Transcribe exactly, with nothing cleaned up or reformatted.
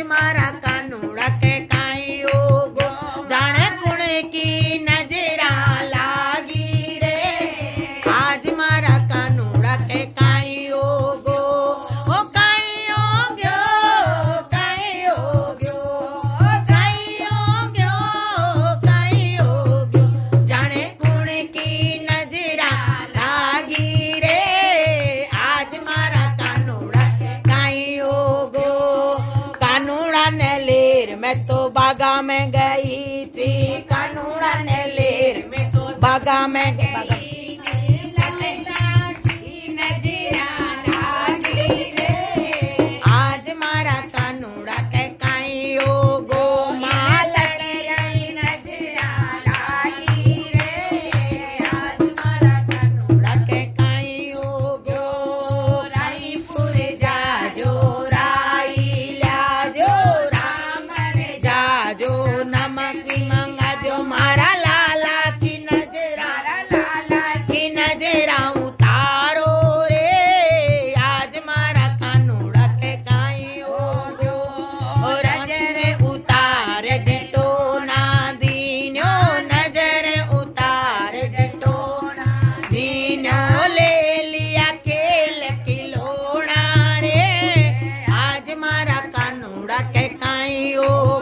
मारा कानूड़ा के काई होगो जाने कुण की नजरा लागी रे। आज मारा कानूड़ा के काई होगो ओ काई हो गयो काई हो गयो काई हो गयो काई हो गयो जाने कुण की नजरा लागी रे। आज मारा कानूड़ा के काई होगो कानूड़ा ने लेर मैं तो बागा में गई थी कानूड़ा ने लेर में तो बागा में गई आज मारा कानूड़ा के काई होगो माल नजरा लागी रे। आज मारा कानूड़ा के काई होगो रायपुर जाजो राई लाजो राम रे जाजो नमक मंगाजो मारा लाला की नजरा लाला की नजरा उतारो रे। आज मारा कानूड़ा के काई होगो नजर उतार डिटो ना दीनो नजर उतार डिटो ना दीनो ले लिया खेल खिलौना रे। आज मारा कानूड़ा के काई हो